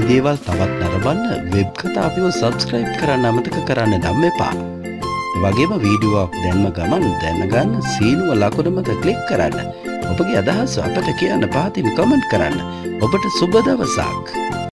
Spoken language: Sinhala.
දේවල් තවත් නරඹන්න වෙබ් කතා අපිව සබ්ස්ක්‍රයිබ් කරන්න අමතක කරන්න නම් එපා. ඒ වගේම වීඩියෝවක් දැම්ම ගමන් දැනගන්න සීනුව ලකුණ මත ක්ලික් කරන්න. ඔබගේ අදහස් අපට කියන්න පහතින් කමෙන්ට් කරන්න. ඔබට සුබ දවසක්.